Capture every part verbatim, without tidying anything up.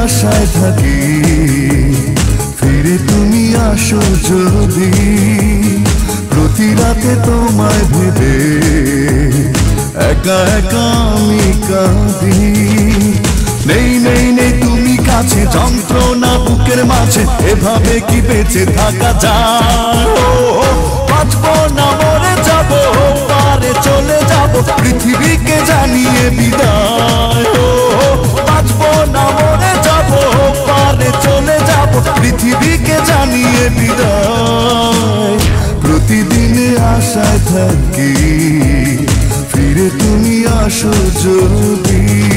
আশায় থাকি ফিরে তুমি আসো যদি প্রতি রাতে তোমায় ভেবে একা একা আমি কাঁদি নেই নেই নেই তুমি কাছে যন্ত্রণা বুকের মাঝে এভাবে কি বেঁচে থাকা যায় বাঁচবো না মরে যাবো পারে চলে যাবো পৃথিবীকে জানিয়ে বিদায় বাঁচবো না মরে যাবো পারে চলে যাবো পৃথিবীকে জানিয়ে বিদায় প্রতিদিনে আশায় থাকি ফিরে তুমি আসো যদি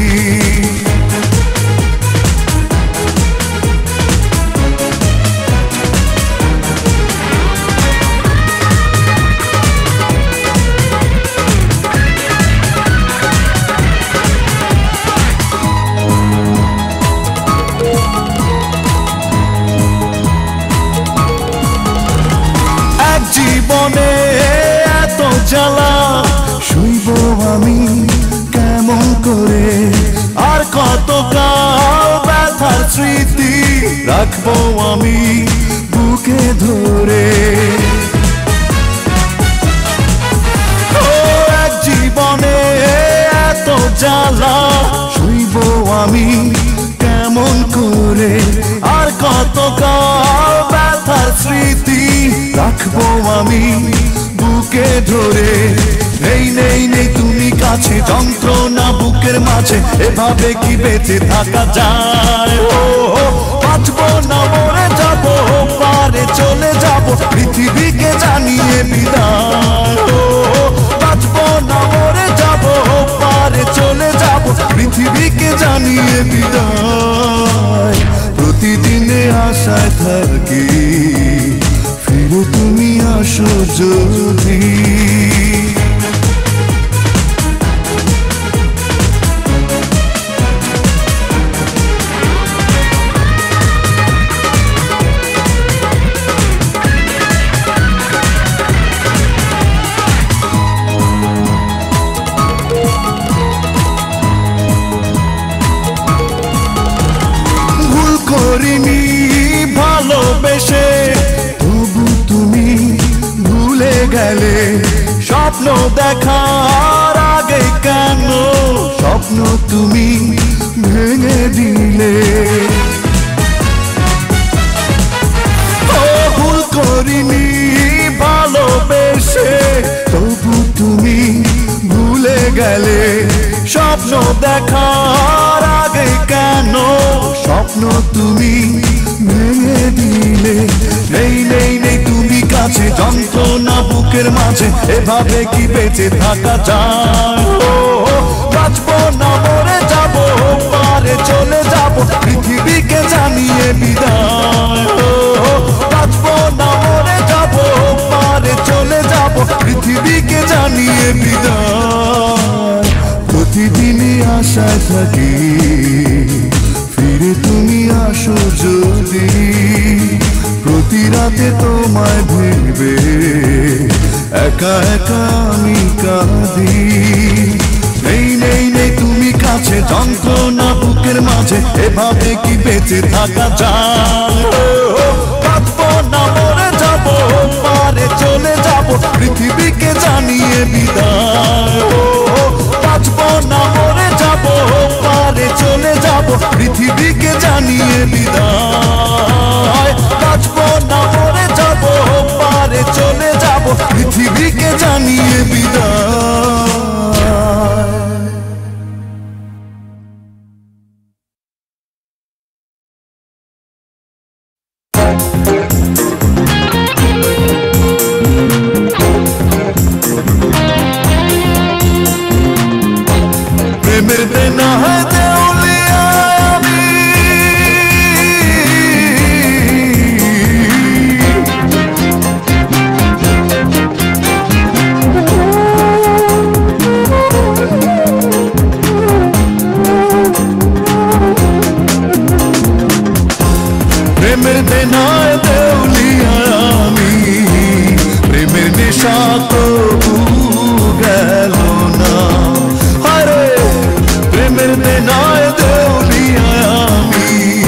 জীবনে এত জ্বালা শুইব আমি কেমন করে আর কতকাল ব্যথার স্মৃতি রাখবো আমি বুকে ধরে ও এক জীবনে এত জ্বালা শুইব আমি কেমন করে আর কতকাল ব্যথার স্মৃতি রাখবো আমি বুকে ধরে নেই নেই নেই তুমি কাছে যন্ত্রণা বুকের মাঝে এভাবে কি বেঁচে থাকা যায় বাঁচবো না মরে যাবো পারে চলে যাবো পৃথিবীকে জানিয়ে বিদায় বাঁচবো না মরে যাবো পারে চলে যাবো পৃথিবীকে জানিয়ে বিদায় প্রতিদিনে আশায় থাকি ফিরে তুমি আসো যদি ভুল করিনি ভালোবেসে গেলে স্বপ্ন দেখার আগে কেন স্বপ্ন তুমি ভেঙে দিলে ও ভুল করিনি ভালোবেসে তবু তুমি ভুলে গেলে স্বপ্ন দেখার আগে কেন স্বপ্ন তুমি ভেঙে দিলে নেই নেই নেই তুমি কাছে যন্ত্রণা বুকের মাঝে এভাবে কি বেঁচে থাকা যায় বাঁচবো না মরে যাবো পারে চলে যাবো পৃথিবীকে জানিয়ে বিদায় বাঁচবো না মরে যাবো পারে চলে যাবো পৃথিবীকে জানিয়ে বিদায় প্রতিদিনই আশায় থাকি ফিরে তুমি আসো যদি প্রতি রাতে তোমায় ভেবে একা একা আমি কাঁদি নেই নেই নেই তুমি কাছে যন্ত্রণা বুকের মাঝে এভাবে কি বেঁচে থাকা যায় বাঁচবো না মরে যাবো পারে চলে যাবো পৃথিবীকে জানিয়ে বিদায় বাঁচবো না মরে যাবো পারে চলে যাবো পৃথিবীকে জানিয়ে বিদায় বাঁচবো না মরে যাবো পারে চলে যাবো পৃথিবীকে জানিয়ে বিদায় প্রেমের দেনা হয় দেউলিয়া আমি প্রেমের দেনায় দেউলিয়া আমি প্রেমের নেশা তবু গেল না প্রেমের দেনায় দেউলিয়া আমি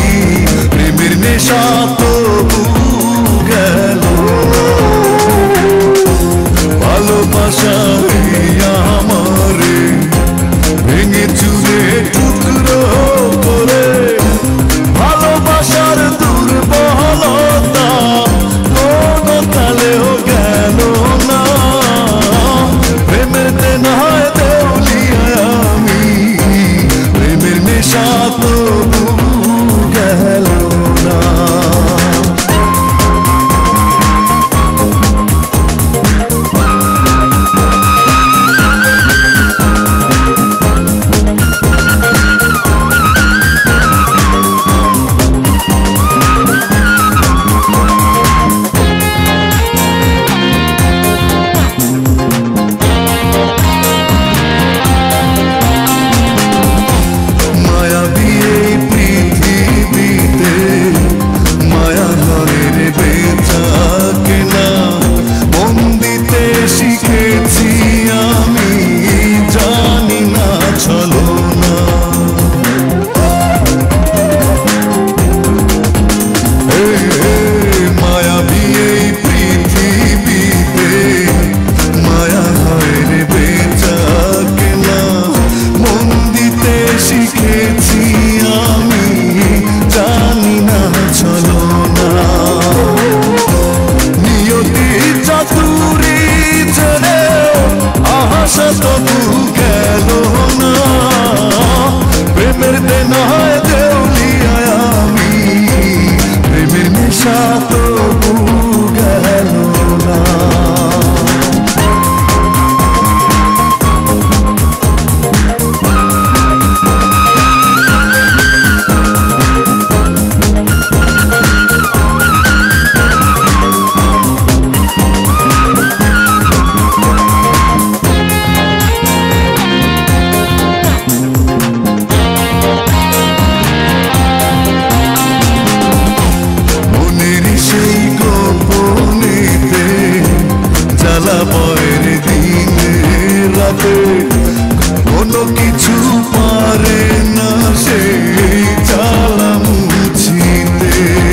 কিছু পারে না সেই জ্বালা মুছিতে।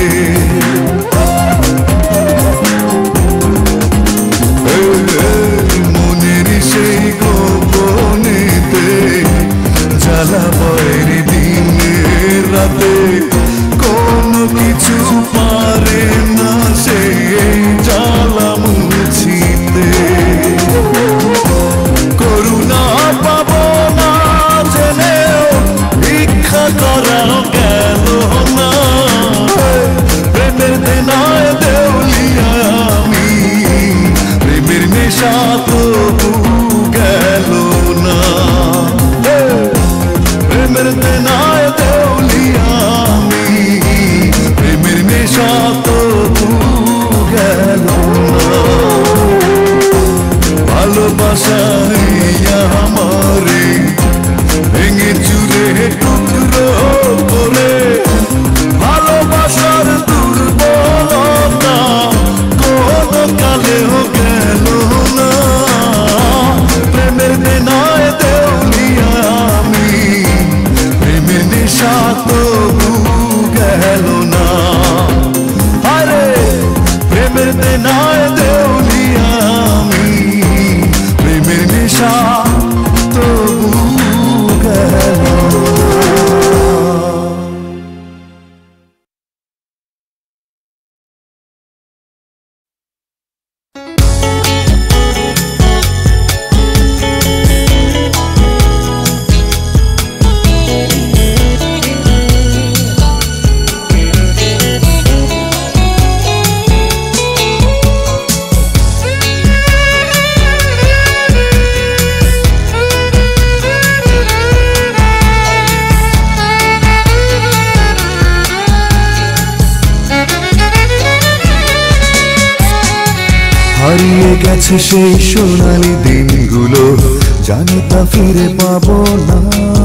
মনের সেই গোপনেতে জ্বালা বয়ের দিনে রাতে কোনো কিছু পারে না সেই জ্বালা মুছিতে। করুণা পাব না জেনেও ভিক্ষা করা গেল না, প্রেমের দেনায় দেউলিয়া আমি, প্রেমের নেশা তবু গেল না। প্রেমের দেনায় দেউলিয়া আমি, প্রেমের নেশা তবু গেল না। ভালোবাসায় আমারে ভেঙে চুরে টুকরো করে, ভালোবাসার দুর্বলতা কোনো কালেও গেল না। প্রেমের দেনায় দেউলিয়া আমি, প্রেমের নেশা তবু গেল না। আরে প্রেমের দেনায় দেউলিয়া আমি, প্রেমের নেশা তবু গেল না। হারিয়ে গেছে সেই সোনালি দিনগুলো, জানি তা ফিরে পাবো না।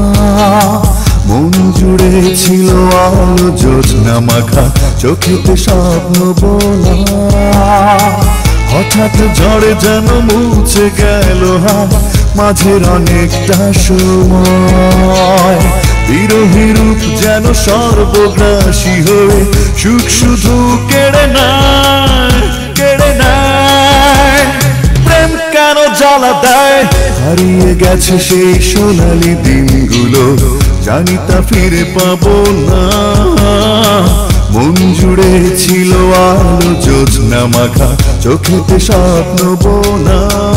মন জুড়ে ছিল আলো জ্যোৎস্না মাখা, চোখেতে স্বপ্ন বোনা। হঠাৎ ঝড়ে যেন মুছে গেল হাত, মাঝের অনেকটা সময়। বিরহী রূপ যেন সর্বগ্রাসী হয়ে সুখ শুধু কেড়ে নেয়, কেড়ে নেয়। প্রেম কেন জ্বালা দেয়? হারিয়ে গেছে সেই সোনালি দিনগুলো, জানি তা ফিরে পাবো না। মন জুড়ে ছিল আলো জ্যোৎস্না মাখা, চোখেতে স্বপ্ন বোনা।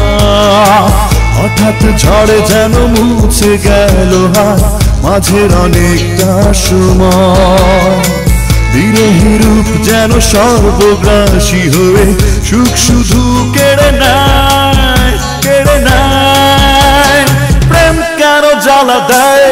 হঠাৎ ঝড়ে যেন মুছে গেল হাত, মাঝের অনেকটা সময়। বিরহী রূপ যেন সর্বগ্রাসী হয়ে সুখ শুধু কেড়ে নেয়, কেড়ে নেয়। প্রেম কেন জ্বালা দেয়?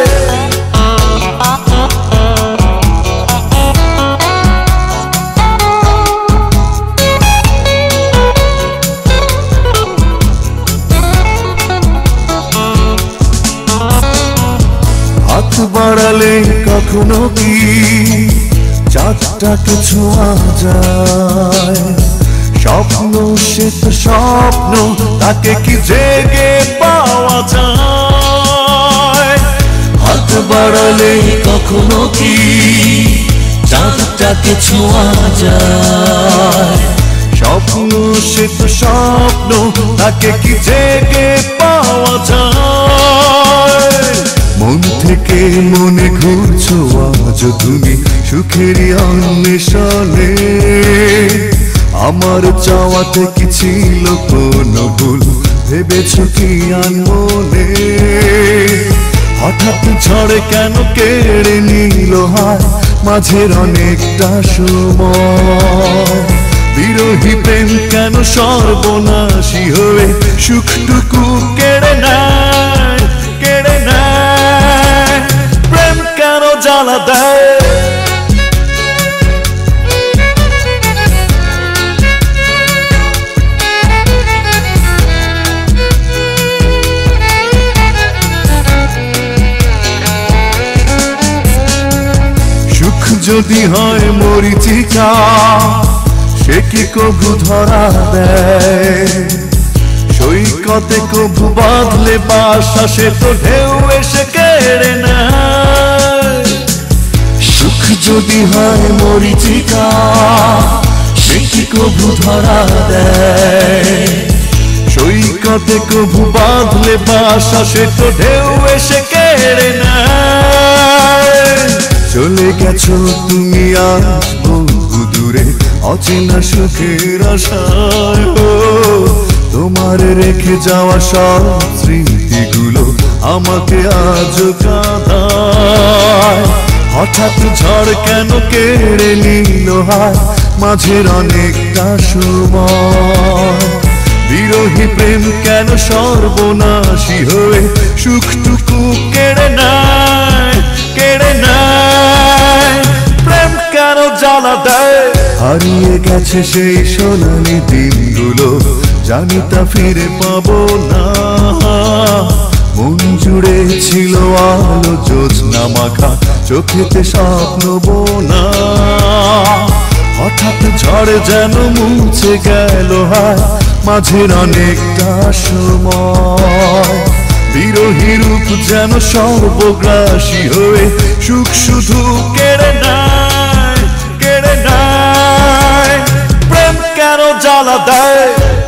হাত বাড়ালে কখনো কি চাঁদটাকে ছোঁয়া যায়? স্বপ্ন সে তো স্বপ্ন, তাকে কি জেগে পাওয়া যায়? হাত বাড়ালে কখনো কি চাঁদটাকে ছোঁয়া যায়? স্বপ্ন সে তো স্বপ্ন, তাকে কি জেগে পাওয়া যায়? মন থেকে মনে ঘুরছো আজ তুমি সুখেরই অন্বেষণে। আমার চাওয়াতে কি ছিল কোনো ভুল, ভেবেছো কি আনমনে? হঠাৎ ঝড়ে কেন কেড়ে নিল হাত, মাঝের অনেকটা সময়। বিরহী প্রেম কেন সর্বনাশী হয়ে সুখটুকু কেড়ে নেয়, কেড়ে নেয়। প্রেম কেন জ্বালা দেয়? সুখ যদি হয় মরিচিকা, সে কি কভু ধরা দেয়? সৈকতে কভু বাঁধলে বাসা, সে তো ঢেউ এসে কে হয় মরিচিকা সে কি কভু ধরা দেয় সৈকতে কভু বাঁধলে বাসা সে তো ঢেউ এসে কেড়ে নেয় চলে গেছো তুমি আজ বহু দূরে অচেনা সুখের আশায় তোমার রেখে যাওয়া সব স্মৃতিগুলো আমাকে আজ কাঁদায় হঠাৎ ঝড় কেন কেড়ে নিল হায় মাঝের অনেকটা সময় বিরোহী প্রেম কেন সর্বনাশী হয়ে সুখটুকু কেড়ে নেয় কেড়ে নেয় প্রেম কেন জ্বালা দেয় হারিয়ে গেছে সেই সোনালি দিনগুলো জানি তা ফিরে পাবো না মন জুড়ে ছিল আলো জ্যোৎস্না মাখা চোখেতে স্বপ্ন বোনা হঠাৎ ঝড়ে যেন মুছে গেল হায় মাঝের অনেকটা সময় বিরোহী রূপ যেন সর্বগ্রাসী হয়ে সুখ শুধু কেড়ে নেয় কেড়ে নেয় প্রেম কেন জ্বালা দেয়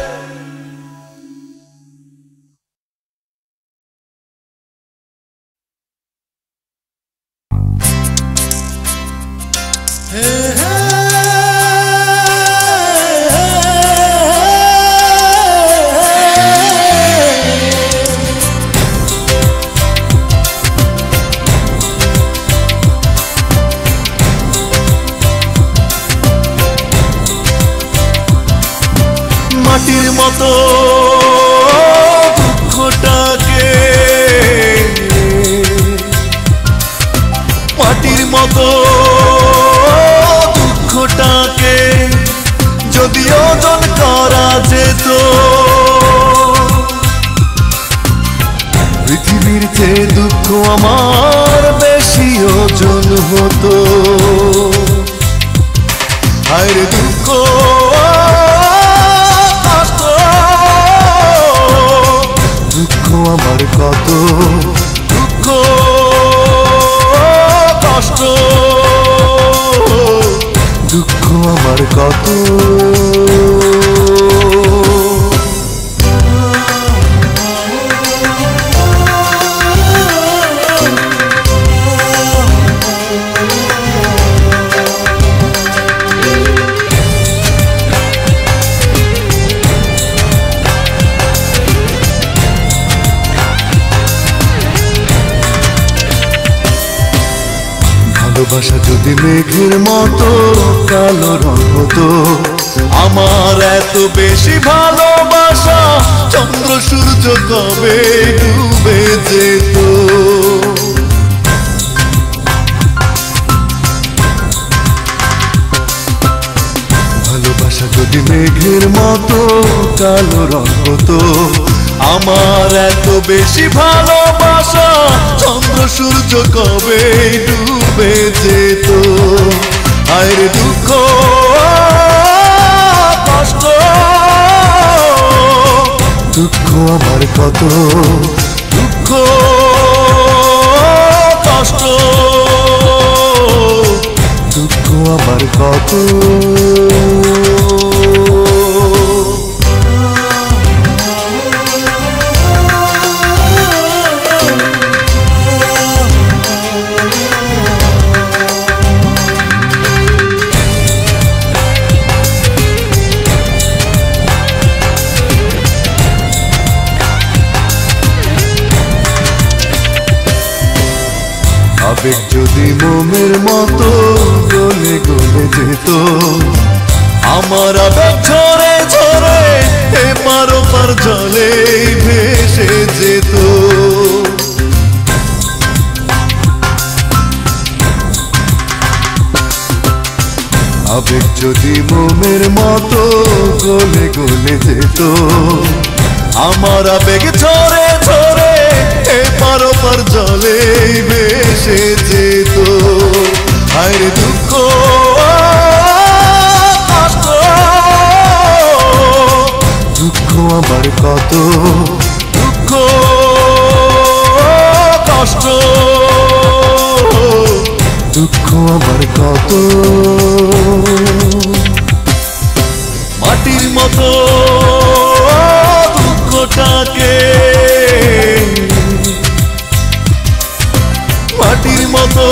মাটির মতো দুঃখটাকে মাটির মতো দুঃখটাকে যদি ওজন করা যেত পৃথিবীর চেয়ে দুঃখ আমার বেশি ওজন হতো আর দুঃখ আমার কত দুঃখ কষ্ট দুঃখ আমার কত ভালোবাসা যদি মেঘের মতো কালো রং হতো আমার এত বেশি ভালোবাসা চন্দ্র সূর্য কবে ডুবে যেত ভালোবাসা যদি মেঘের মতো কালো রং হতো আমার এত বেশি ভালোবাসা চন্দ্র সূর্য কবে ডুবে যেত আর দুঃখ কষ্ট দুঃখ আমার কত দুঃখ কষ্ট দুঃখ আমার কত আবেগ যদি মোমের মতো গলে গলে যেত আমার আবেগ ঝরে ঝরে এপার ওপার জলে ভেসে যেত আবেগ যদি মোমের মতো গলে গলে যেত আমার আবেগ ঝরে ঝরে এপার ওপার জলে ভেসে যেত আর দুঃখ কষ্ট দুঃখ আমার কত দুঃখ কষ্ট দুঃখ আমার কত মাটির মতো দুঃখটাকে মাটির মতো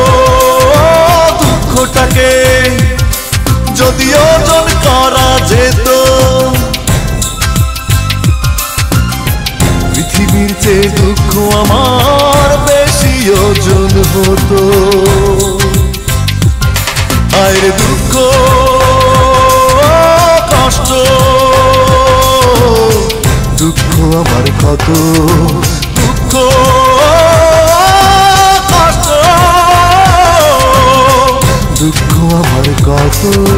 দুঃখটাকে যদি ওজন করা যেত পৃথিবীর চেয়ে দুঃখ আমার বেশি ওজন হতো আরে দুঃখ কষ্ট দুঃখ আমার কত দুঃখ কষ্ট দুঃখ আমার কত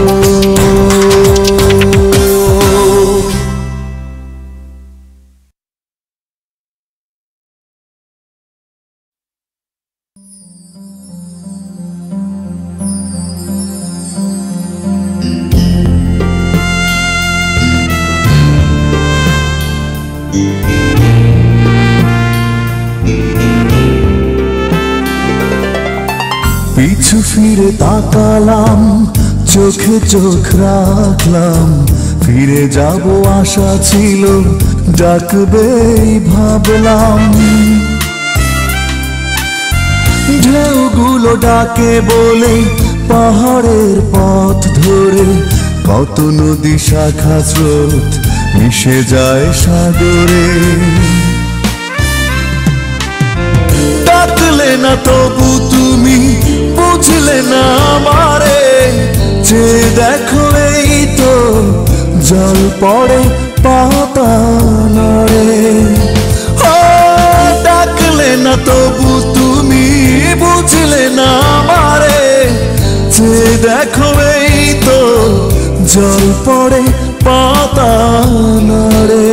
পিছু ফিরে তাকালাম চোখে চোখ রাখলাম ফিরে যাব আশা ছিল ডাকবেই ভাবলাম ঢেউগুলো ডাকে বলে পাহাড়ের পথ ধরে কত নদী শাখা স্রোত মিশে যায় সাগরে ডাকলে না তবু তুমি বুঝলে না আমারে যে দেখো এই তো জল পড়ে পাতা নড়ে ডাকলে না তবু তুমি বুঝলে না আমারে যে দেখো এই তো জল পড়ে পাতা নড়ে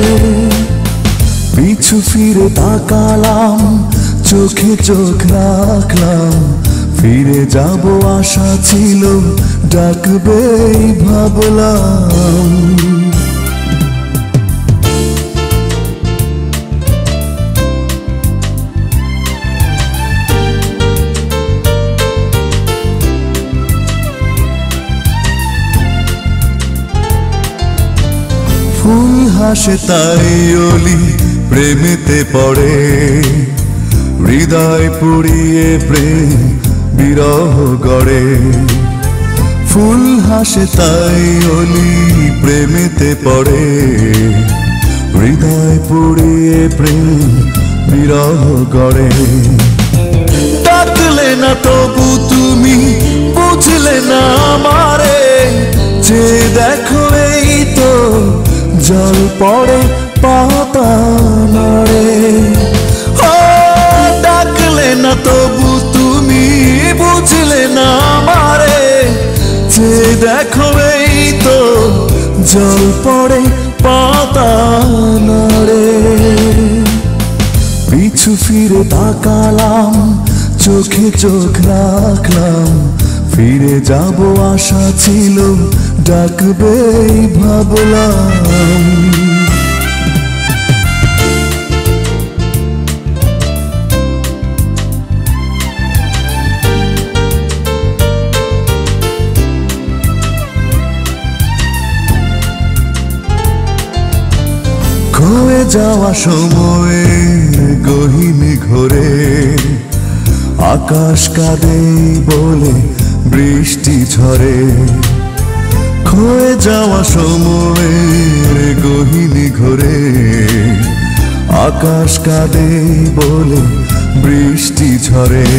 পিছু ফিরে তাকালাম চোখে চোখ রাখলাম ফিরে যাব আশা ছিল ডাকবেই ভাবলাম ফুল হাসে তাই অলি প্রেমেতে পড়ে হৃদয় পুড়িয়ে প্রেম বিরহ গড়ে ফুল হাসে তাই অলি প্রেমেতে পড়ে হৃদয় পুড়িয়ে প্রেম বিরহ গড়ে ডাকলে না তবু তুমি বুঝলে না আমারে যে দেখো এই তো জল পড়ে পাতা নড়ে ডাকলে না তবু তুমি বুঝলে না আমারে যে দেখো এই তো জল পড়ে পাতা নড়ে পিছু ফিরে তাকালাম চোখে চোখ রাখলাম ফিরে যাব আশা ছিল ডাকবেই ভাবলাম খয়ে যাওয়া সময়ে গহীন ঘোরে আকাশ কাঁদে বলে বৃষ্টি ঝরে খয়ে যাওয়া সময়ের গহীন ঘোরে আকাশ কাঁদে বলে বৃষ্টি ঝরে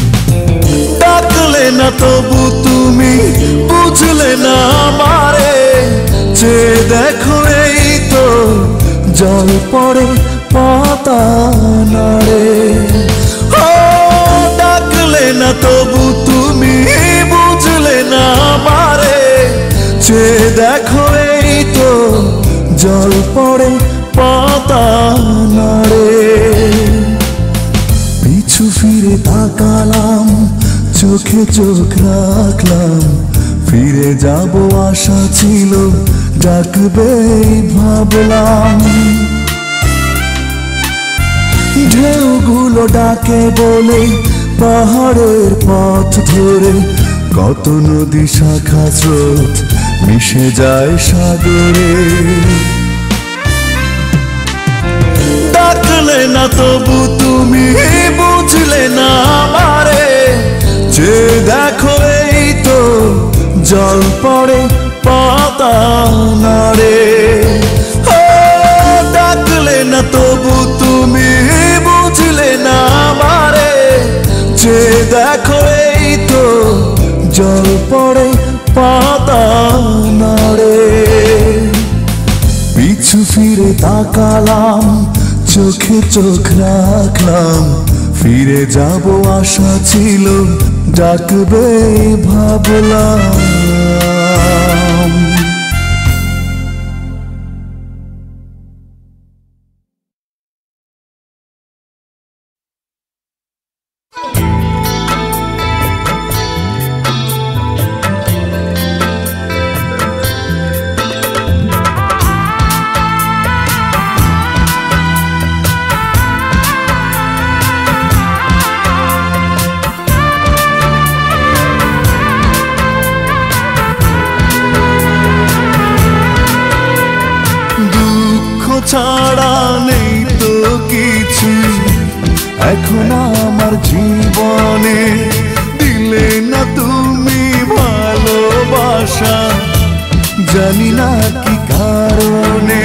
ডাকলে না তবু তুমি বুঝলে না আমারে যে দেখো এই তো জল পড়ে পাতা নড়ে ডাকলে না তবু তুমি বুঝলে না আমারে যে দেখো এই তো জল পড়ে পাতা নড়ে পিছু ফিরে তাকালাম চোখে চোখ রাখলাম ফিরে যাব আশা ছিল ডাকবেই ভাবলাম ঢেউগুলো ডাকে বলে পাহাড়ের পথ ধরে কত নদী শাখা স্রোত মিশে যায় সাগরে, ডাকলে না তবু তুমি বুঝলে না আমারে, যে দেখো এই তো জল পড়ে পাতা নাড়ে। ডাকলে না তবু তুমি বুঝলে না আমারে, যে দেখো এই তো জল পড়ে পাতা নাড়ে। পিছু ফিরে তাকালাম, চোখে চোখ রাখলাম, ফিরে যাব আশা ছিল, ডাকবে ভাবলাম। ছাড়া নেই তো কিছু এখন আমার জীবনে, দিলে না তুমি ভালোবাসা, জানি না কি কারণে।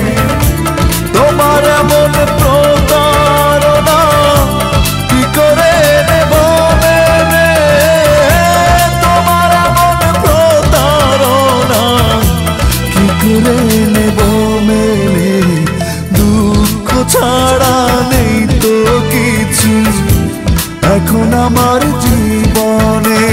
তোমার এমন প্রতারণা কি করে নেব মেনে, তোমার এমন প্রতারণা কি করে নেব মেনে। দুঃখ ছাড়া নেই তো কিছু এখন আমার জীবনে।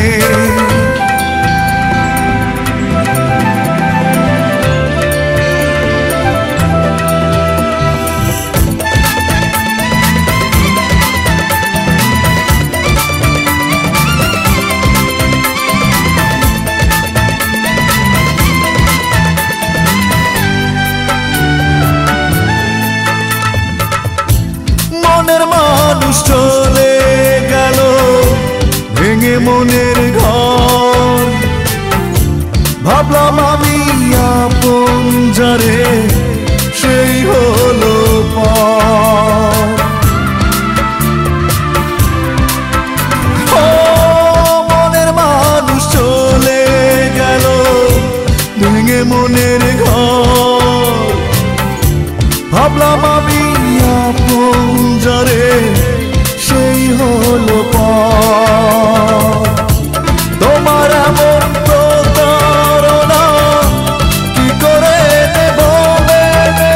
মনের মানুষ চলে গেল ভেঙে মনের ঘর, ভাবলাম আমি আপন যারে সেই হলো পর। ও মনের মানুষ চলে গেল ভেঙে মনের ঘর, ভাবলাম আমি আপন যারে সেই হলো পর। তোমার এমন প্রতারণা কি করে নেব মেনে,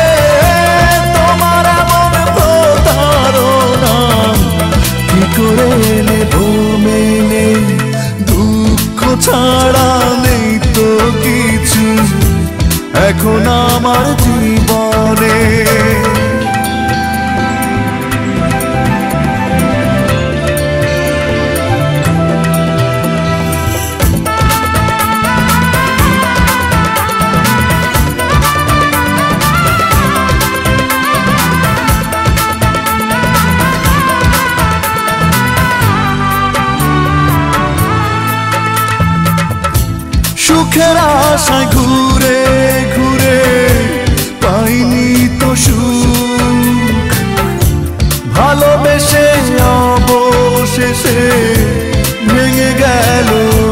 তোমার এমন প্রতারণা কি করে নেব মেনে। দুঃখ ছাড়া নেই তো কিছু এখন আমার জীবনে। সুখের আশায় ঘুরে ঘুরে পাইনি তো সুখ, ভালোবেসে অবশেষে ভেঙে গেল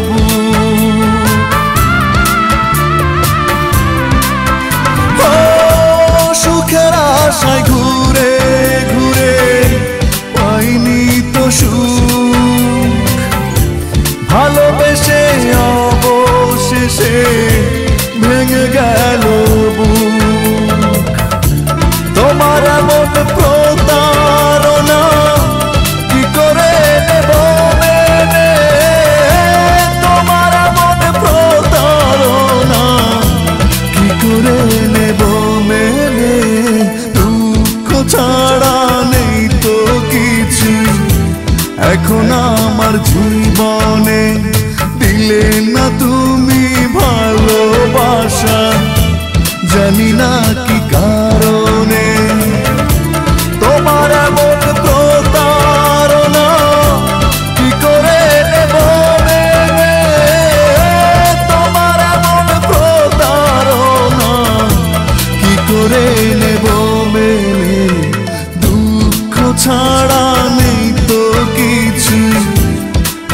বুক। ও সুখের আশায় ঘুরে ঘুরে পাইনি তো সুখ, ভালোবেসে অবশেষে ভেঙে গেল বুক। তোমার এমন প্রতারণা কি করে নেব মেনে, তোমার এমন প্রতারণা কি করে নেব মেনে। দুঃখ ছাড়া নেই তো কিছু এখন আমার জীবনে, দিলে না তুমি ভালোবাসা, জানি না কি কারণে। তোমার এমন প্রতারণা কি করে নেব মেনে,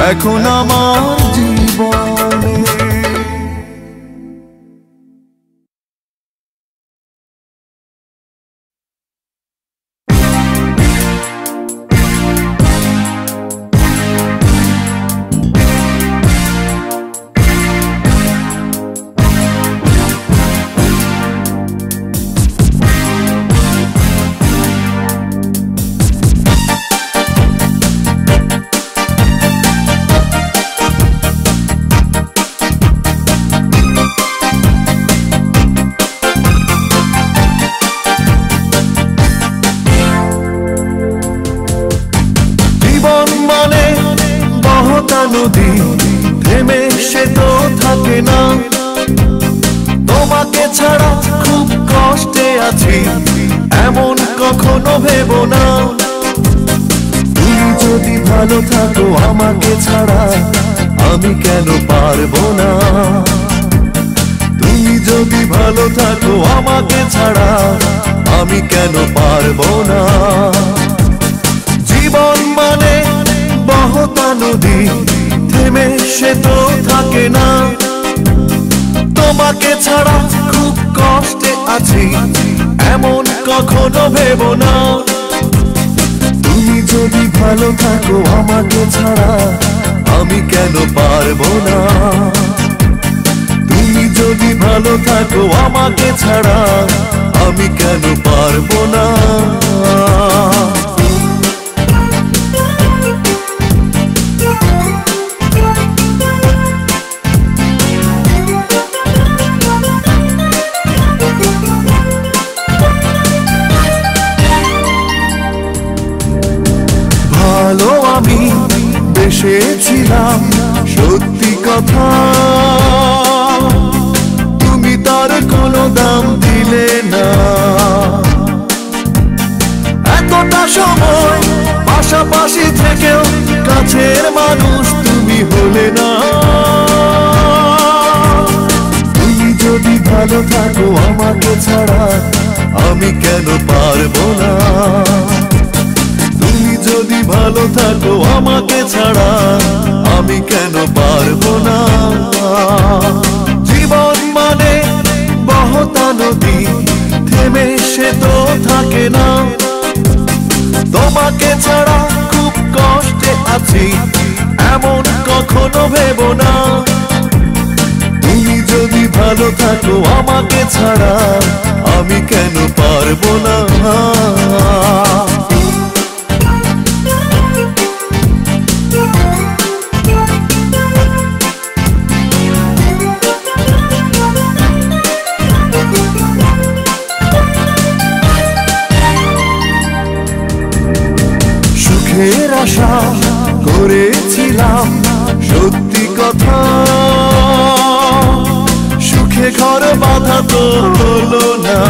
এখন আমার জীবনে। নদী থেমে সে তো থাকে না, তোমাকে ছাড়া খুব কষ্টে আছি এমন কখনো ভেবো না। তুমি যদি ভালো থাকো আমাকে ছাড়া আমি কেন পারবো না। তুমি যদি ভালো থাকো আমাকে ছাড়া আমি কেন পারবো না। জীবন মানে বহতা নদী থেমে সে তো থাকে না, তোমাকে ছাড়া খুব কষ্টে আছি এমন কখনো ভেবো না। তুমি যদি ভালো থাকো আমাকে ছাড়া আমি কেন পারবো না। তুমি যদি ভালো থাকো আমাকে ছাড়া আমি কেন পারবো না। ভালো আমি বেসেছিলাম সত্যি কথা, তুমি তার কোনো দাম দিলে না। এতটা সময় পাশাপাশি থেকেও কাছের মানুষ তুমি হলে না। তুমি যদি ভালো থাকো আমাকে ছাড়া আমি কেন পারবো না। তুমি যদি ভালো থাকো আমাকে ছাড়া আমি কেন পারবো না। জীবন মানে বহতা নদী থেমে সে তো থাকে না, তোমাকে ছাড়া খুব কষ্টে আছি এমন কখনো ভেবো না। তুমি যদি ভালো থাকো আমাকে ছাড়া আমি কেন পারবো না। সুখের আশা করেছিলাম সত্যি কথা, সুখে ঘর বাঁধা তো হলো না।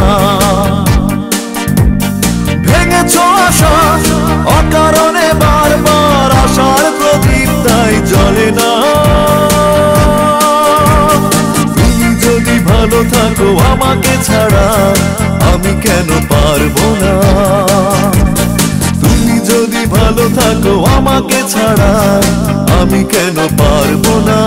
ভেঙেছ আশা অকারণে বারবার, আশার প্রদীপ তাই জ্বলে না। তুমি যদি ভালো থাকো আমাকে ছাড়া আমি কেন পারবো না। তুমি যদি ভালো থাকো আমাকে ছাড়া আমি কেন পারবো না।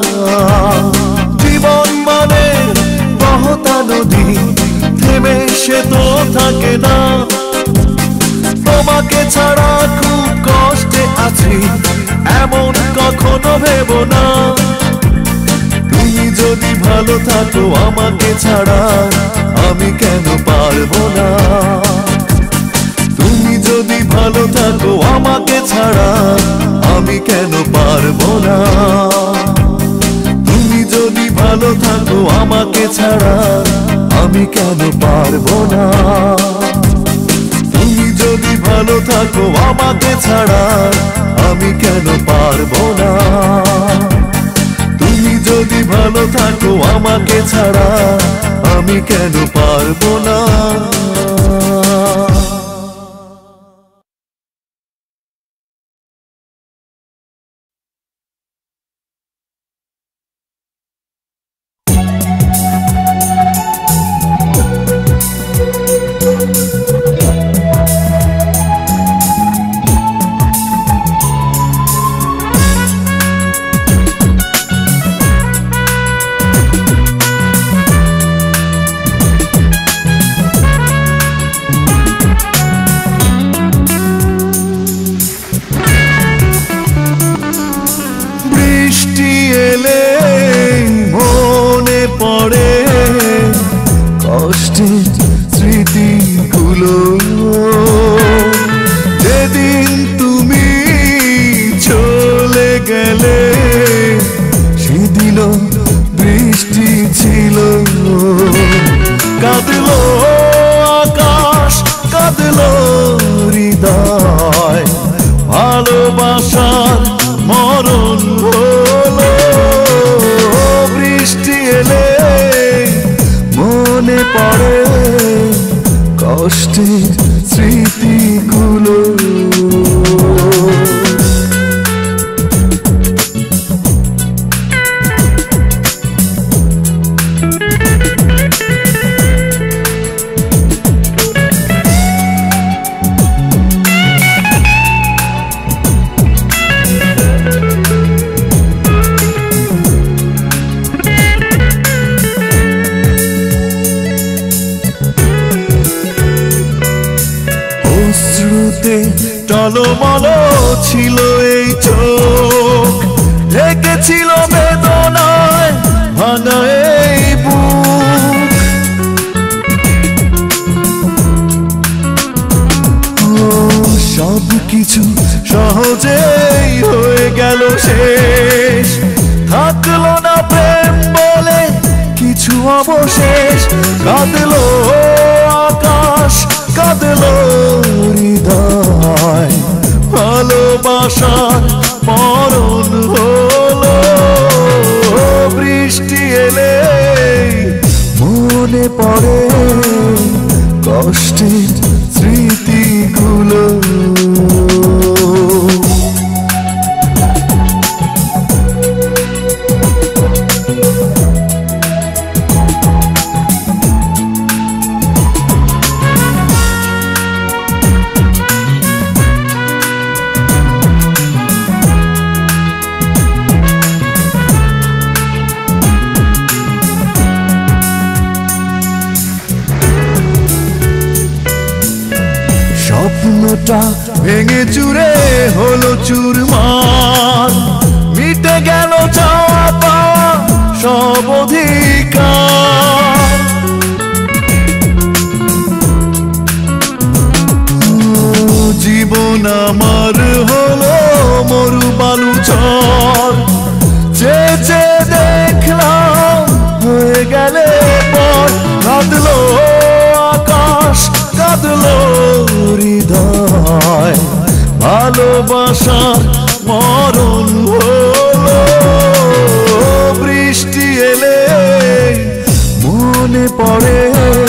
জীবন মানে বহতা নদী থেমে সে তো থাকে না, তোমাকে ছাড়া খুব কষ্টে আছি এমন কখনো ভেবো না। তুমি যদি ভালো থাকো আমাকে ছাড়া আমি কেন পারবো না। তুমি যদি ভালো থাকো আমাকে ছাড়া আমি কেন পারবো না। তুমি যদি ভালো থাকো আমাকে ছাড়া আমি কেন পারবো না। তুমি যদি ভালো থাকো আমাকে ছাড়া আমি কেন পারবো না। তুমি যদি ভালো থাকো আমাকে ছাড়া আমি কেন পারবো না। গেলে সেদিন বৃষ্টি ছিল কাঁদলো আকাশ কাঁদলো হৃদয় ভালোবাসার মরণ হলো বৃষ্টি এলে মনে পড়ে কষ্টের স্মৃতিগুলো টলমল ছিল এই চোখ ঢেকেছিল বেদনায় ভাঙা এই বুক সব কিছু সহজেই হয়ে গেল শেষ থাকলো না প্রেম বলে কিছু অবশেষ কাঁদলো আকাশ কাঁদলো হৃদয় ভালোবাসার মরণ হলো বৃষ্টি এলে মনে পড়ে কষ্টের স্মৃতিগুলো স্বপ্নটা ভেঙে চুরে হলো চুরমার মিটে গেল চাওয়া পাওয়া সব অধিকার জীবন আমার হলো মরু বালু চর চেয়ে চেয়ে দেখলাম হয়ে গেলে পর কাঁদলো আকাশ কাঁদলো হৃদয় ভালোবাসার মরণ হলো বৃষ্টি এলে মনে পড়ে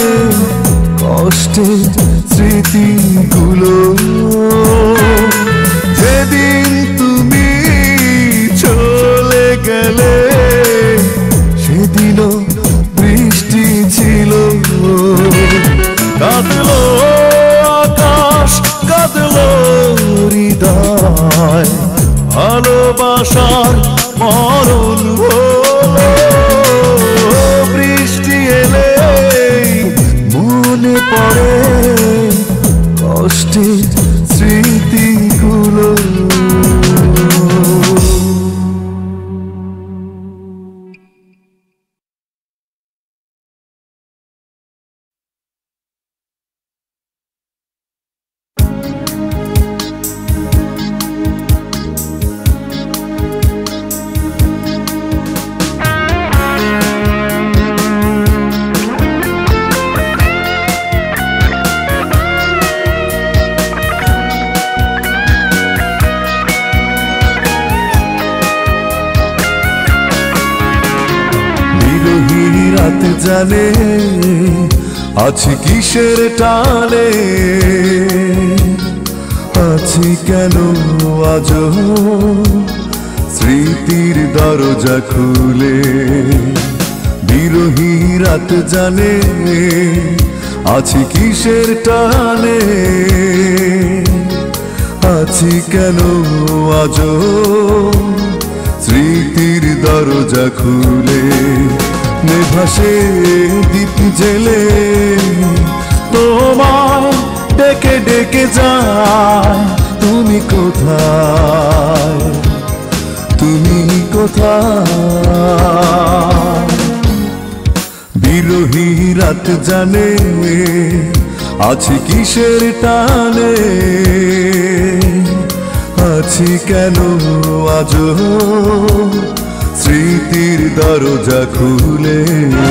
কষ্টের স্মৃতিগুলো যেদিন তুমি চলে গেলে সেদিনও বৃষ্টি ছিল কাঁদলো আকাশ কাঁদলো হৃদয় ভালোবাসার মরণ হলো বৃষ্টি এলে মনে পড়ে কষ্টের স্মৃতিগুলো জানে আছি কিসের টানে আছি কেন আজ স্মৃতির দরজা খুলে বিরহী রাত জানে আছি কিসের টানে আছি কেন আজ স্মৃতির দরজা খুলে নেভাসে দীপ জেলে তোমায় ডেকে ডেকে যায় তুমি কোথায় তুমি কোথায় বিরহী রাত জানে আছি কিসের টানে আছি কেন আজও স্মৃতির দরজা খুলে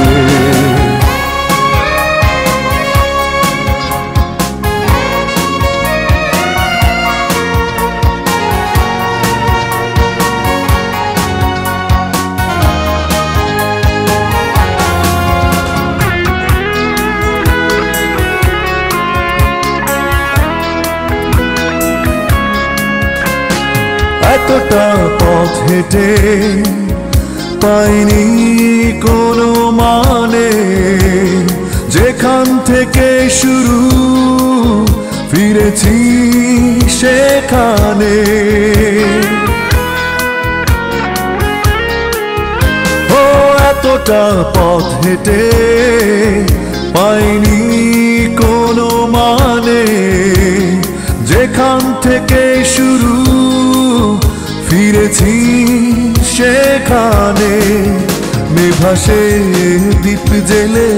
এতটা পথ হেঁটে পাইনি কোনো মানে যেখান থেকে শুরু ফিরেছি সেখানে ও এতটা পথ হেঁটে পাইনি কোনো মানে যেখান থেকে শুরু ফিরেছি সেখানে মেঘাসে দীপ জেলে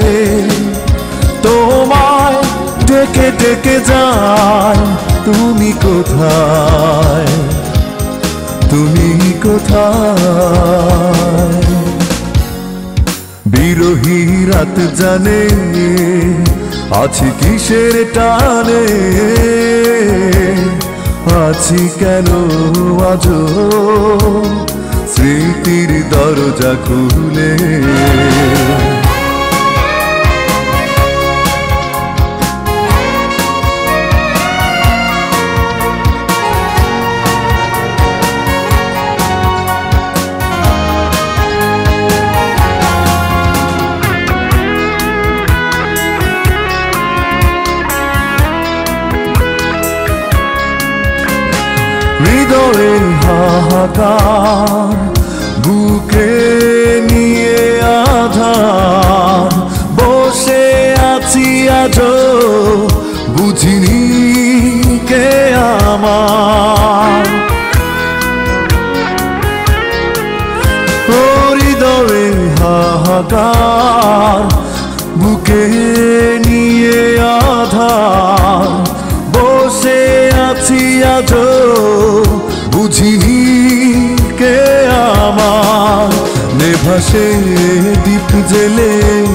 তোমায় ডেকে ডেকে যায় তুমি কোথায় তুমি কোথায় বিরহী রাত জানে আছি কিসের টানে আছি কেন আজও স্মৃতির দরজা খুলে হৃদয়ে হাহাকার বুকে নিয়ে আধার বসে আছি আজও বুঝিনি কে আমার হৃদয়ে হাহাকার বুকে নিয়ে আধার বসে আছি আজও বুঝিনি কে আমার নেভাসে দীপ জেলে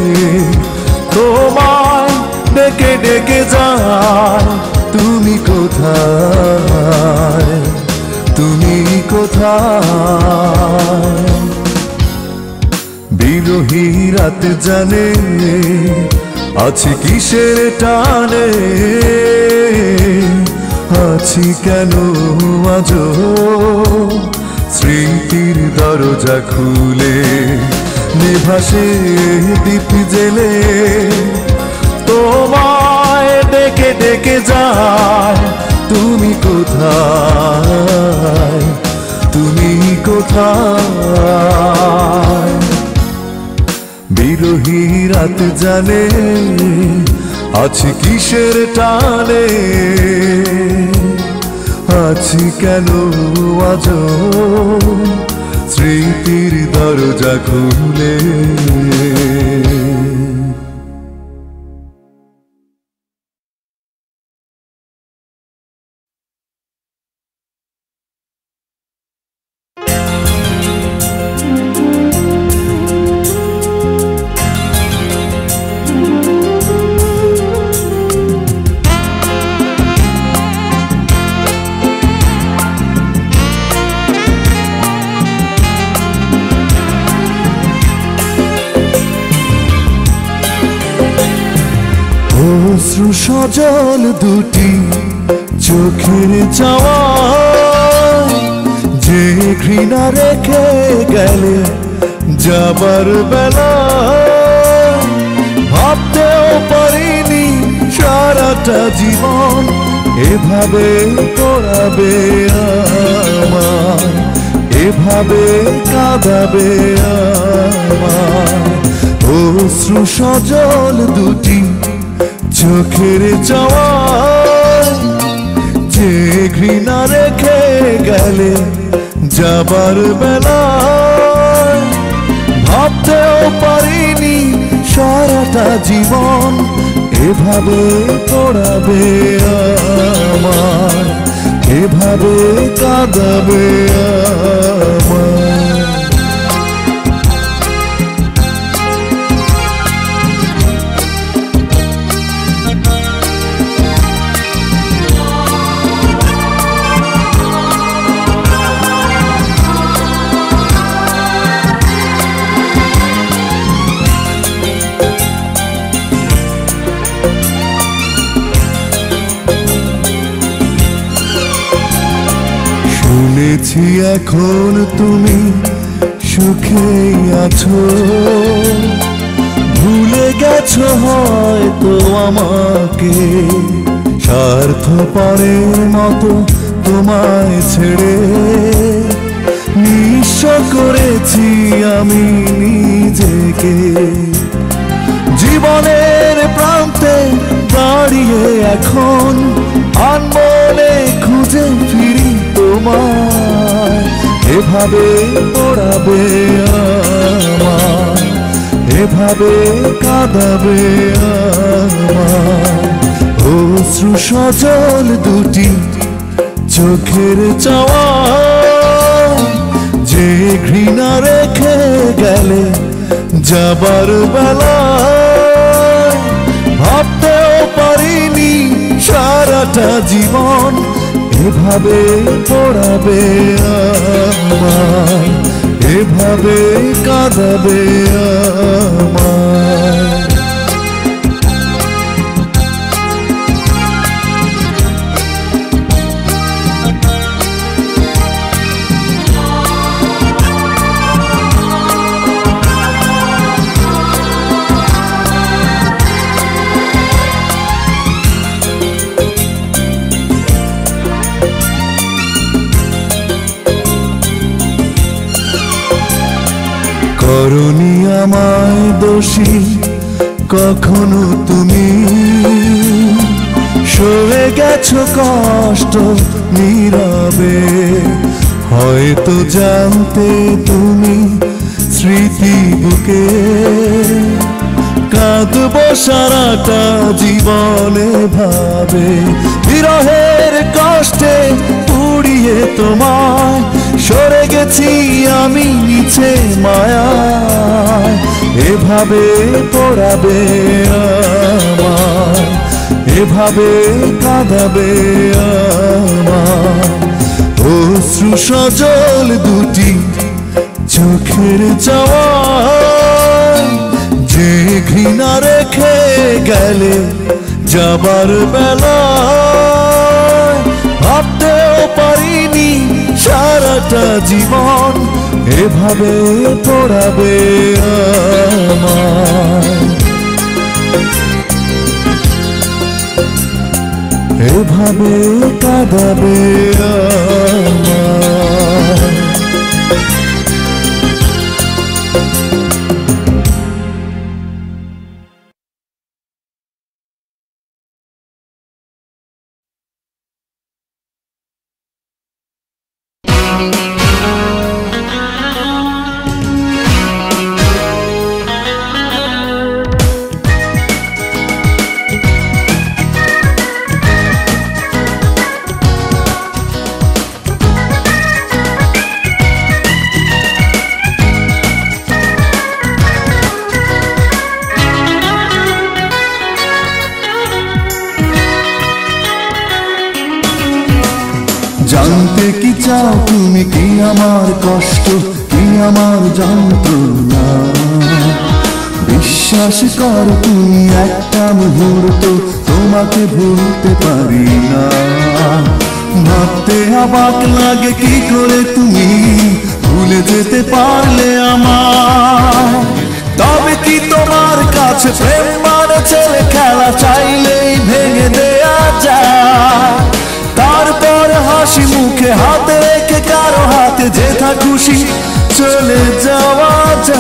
তোমায় ডেকে ডেকে যায় তুমি কোথায় তুমি কোথায় বিরহী রাত জানে আছি কিসের টানে আছি কেন আজও স্মৃতির দরজা খুলে নিভাসে দীপ জেলে তোমায় ডেকে ডেকে যায় তুমি কোথায় তুমি কোথায় বিরহী রাত জানে আছি কিসের টানে আছি কেন আজও স্মৃতির দরজা খুলে অশ্রু সজল দুটি চোখের চাওয়ায় যে ঘৃণা রেখে গেলে যাবার বেলা ভাবতেও পারিনি সারাটা জীবন এভাবে করাবে আমার এভাবে কাঁদাবে আমার অশ্রু সজল দুটি চোখের চাওয়ায় যে ঘৃণা রেখে গেলে যাবার বেলায় ভাবতেও পারিনি সারাটা জীবন এভাবে পড়াবে আমার এভাবে কাঁদাবে আমায়। শুনেছি এখন তুমি সুখেই আছো, ভুলে গেছো হয়তো আমাকে, স্বার্থপরের মতো তোমায় ছেড়ে নিঃস্ব করেছি আমি নিজেকে। জীবনের প্রান্তে দাঁড়িয়ে এখন আনমনে খুঁজে ফিরি তোমায়, এভাবে পড়াবে আমায়, এভাবে কাঁদাবে আমায়। অশ্রু সজল দুটি চোখের চাওয়া, যে ঘৃণা রেখে গেলে যাবার বেলায়, ভাবতেও পারিনি সারাটা জীবন এভাবে পড়াবে আমায়, এভাবে কাঁদাবে আমায়। করনি আমায় দোষী কখনো তুমি, সয়ে গেছো কষ্ট নীরবে, হয়তো জানতে তুমি স্মৃতি বুকে কাঁদবো সারাটা জীবনে ভাবে। বিরহের কষ্টে পুড়িয়ে তোমায় সরে গেছি আমি নিচে মায়ায়, এভাবে পড়াবে আমায়, এভাবে কাঁদাবে আমায়। অশ্রু সজল দুটি চোখের চাওয়ায়, যে ঘৃণা রেখে গেলে যাবার বেলায়, ভাবতেও পারিনি সারাটা জীবন এভাবে পড়াবে আমায়, এভাবে কাঁদাবে আমায়। জানতে কি চাও তুমি কি আমার কষ্ট, কি আমার যন্ত্রণা? বিশ্বাস কর তুমি একটা মুহূর্ত তোমাকে ভুলতে পারি না। ভাবতে অবাক লাগে কি করে তুমি ভুলে যেতে পারলে আমায়। তবে কি তোমার কাছে প্রেম মানে ছেলে খেলা, চাইলেই ভেঙে দেয়া যায়? তারপর হাসি মুখে হাতে রেখে কারো হাতে যেথা খুশি চলে যাওয়া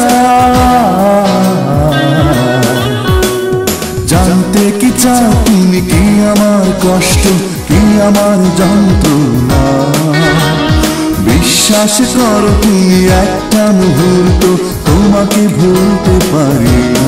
যায়। জানতে কি চাও তুমি কি আমার কষ্ট, কি আমার যন্ত্রণা? বিশ্বাস করো তুমি একটা মুহূর্ত তোমাকে ভুলতে পারি না।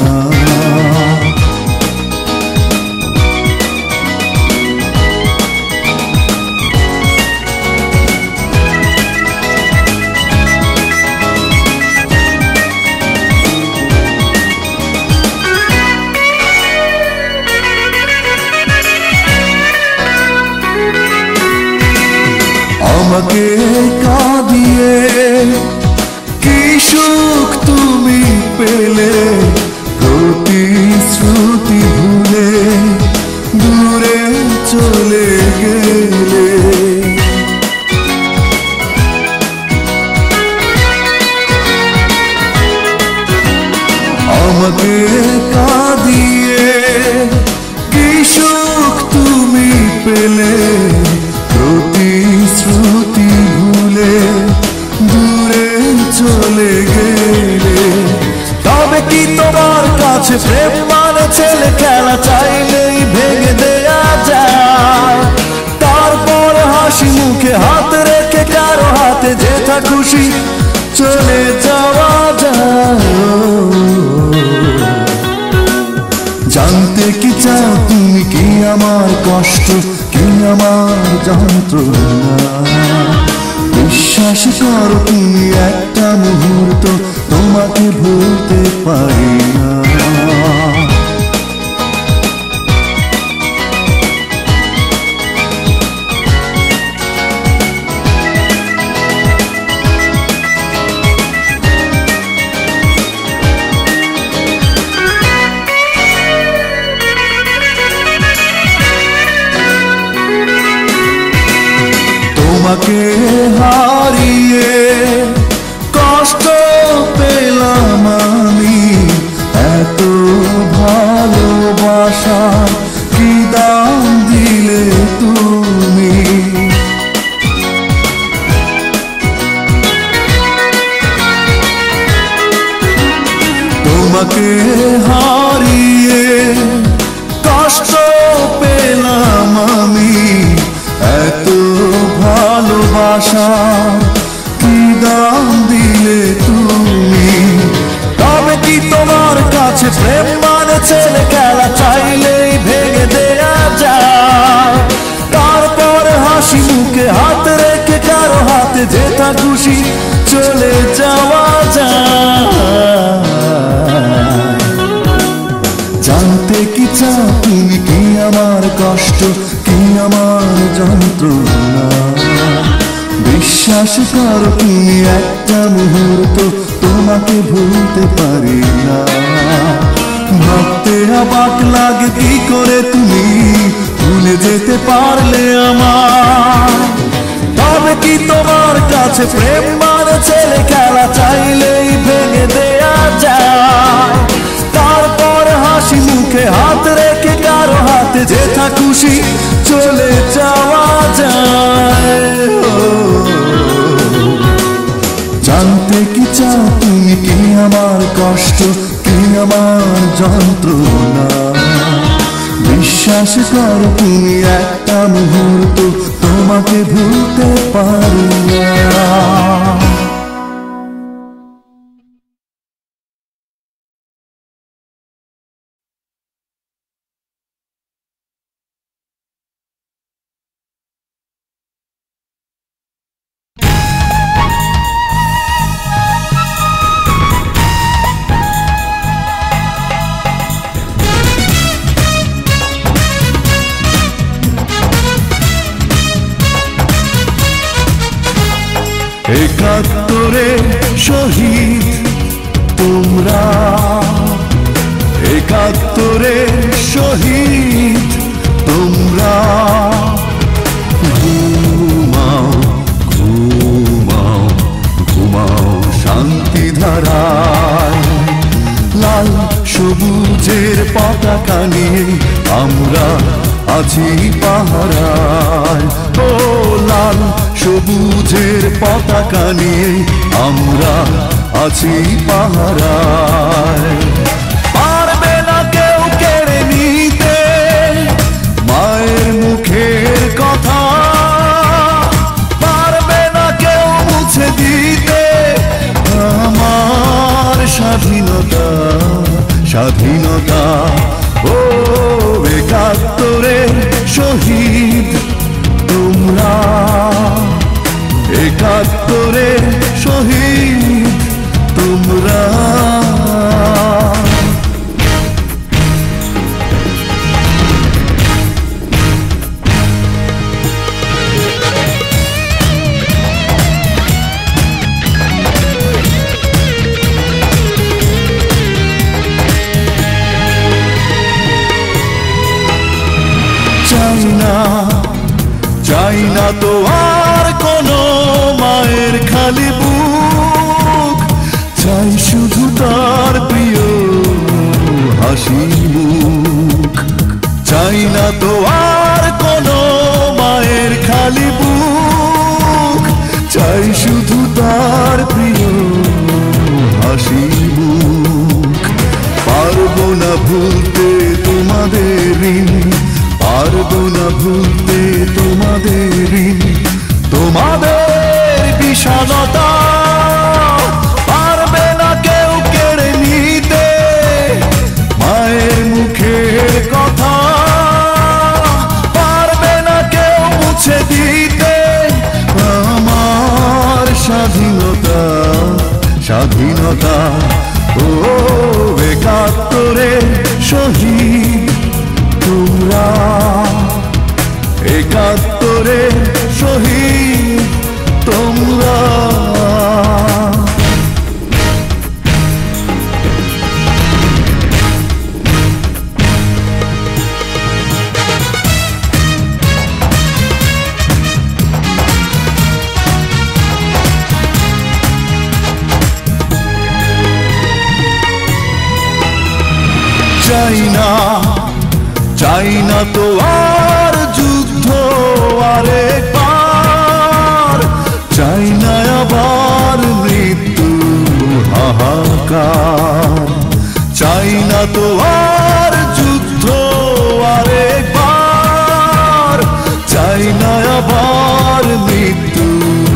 প্রেম মানে ছেলে খেলা, চাইলেই ভেঙে দেয়া যায়। তারপর হাসি মুখে হাত রেখে কারো হাতে যেথা খুশি চলে যাওয়া যায়। জানতে কি চাও তুমি কি আমার কষ্ট, কি আমার যন্ত্রণা? বিশ্বাস করো তুমি একটা মুহূর্ত তোমাকে ভুলতে পারি না। তোমাকে হারিয়ে কষ্ট পেলাম আমি, এত ভালোবাসা কি দাম দিলে তুমি? তোমাকে হারিয়ে কষ্ট পেলাম আমি, এত ভালোবাসা কি দাম দিলে তুমি? তবে কি তোমার কাছে প্রেম মানে ছেলে খেলা, চাইলেই ভেঙে দেয়া যায়? তারপর হাসি মুখে হাত রেখে কারো হাতে যেথা খুশি চলে যাওয়া যায়। জানতে কি চাও তুমি কি আমার কষ্ট, কি আমার যন্ত্রণা? বিশ্বাস করো তুমি একটা মুহূর্ত তোমাকে ভুলতে পারি না। ভাবতে অবাক লাগে কি করে তুমি ভুলে যেতে পারলে আমার। তবে কি তোমার কাছে প্রেম মানে ছেলে খেলা, চাইলেই ভেঙে দেয়া যায়? তারপর হাসি মুখে হাত রেখে কারো হাতে যেথা খুশি চলে যাওয়া যায়। জানতে কি চাও তুমি কি আমার কষ্ট, কি আমার যন্ত্রণা? বিশ্বাস করো তুমি একটা মুহূর্ত তোমাকে ভুলতে পারি না। একাত্তরে শহীদ তোমরা, একাত্তরে শহীদ তোমরা। ঘুমাও ঘুমাও ঘুমাও শান্তি ধারায়, লাল সবুজের পতাকা নিয়ে আমরা আছি পাহারায়। ও লাল সবুজের পতাকা নিয়ে আমরা আছি পাহারায়। পারবে না কেউ কেড়ে নিতে মায়ের মুখের কথা, পারবে না কেউ মুছে দিতে আমার স্বাধীনতা স্বাধীনতা। ও একাত্তরে শহীদ তোমরা, একাত্তরে শহীদ তোমরা। চাই না চাই না তো আর কোনো মায়ের খালি বুক, চাই শুধু তার প্রিয় হাসি মুখ। চাই না তো আর কোনো মায়ের খালি বুক, চাই শুধু তার প্রিয় হাসি মুখ। পারবো না ভুলতে তোমাদের ঋণ, পারবো না ভুলতে তোমাদের ঋণ। তোমাদের বিশালতা পারবে না কেউ কেড়ে নিতে, মায়ের মুখের কথা পারবে না কেউ মুছে দিতে। আমার স্বাধীনতা স্বাধীনতা ও একাত্তরে শহীদ তোমরা, একাত্তরে শহীদ তোমরা। চাই না চাই না তো আর যুদ্ধ আরেকবার, চাই না আবার মৃত্যু হাহাকার। চাই না তো আর যুদ্ধ আরেকবার, চাই না আবার মৃত্যু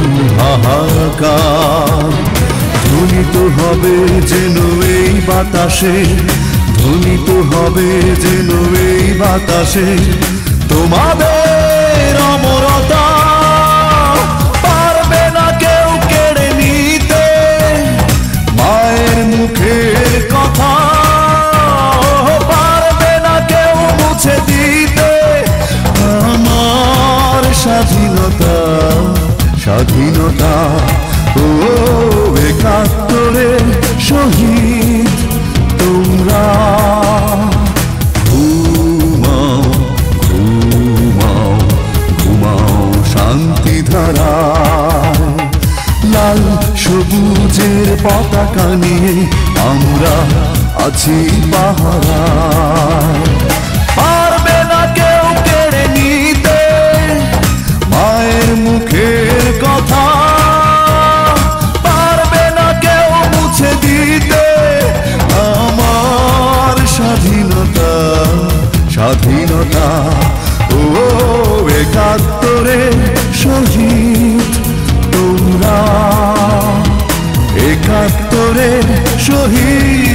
হাহাকার। ধ্বনিত হবে যেন এই বাতাসে, ধ্বনিত হবে যেন এই বাতাসে তোমাদের অমরতা, পারবে না কেউ কেড়ে নিতে মায়ের মুখের কথা, পারবে না কেউ মুছে দিতে। আমার স্বাধীনতা স্বাধীনতা ও একাত্তরে শহীদ তোমরা। ঘুমাও ঘুমাও ঘুমাও শান্তি ধারায়, লাল সবুজের পতাকা নিয়ে আমরা আছি পাহারায়। পারবে না কেউ কেড়ে নিতে মায়ের মুখের কথা, পারবে না কেউ মুছে দিতে। আমার স্বাধীনতা স্বাধীনতা ও একাত্তরে শহীদ তোমরা, একাত্তরে শহীদ।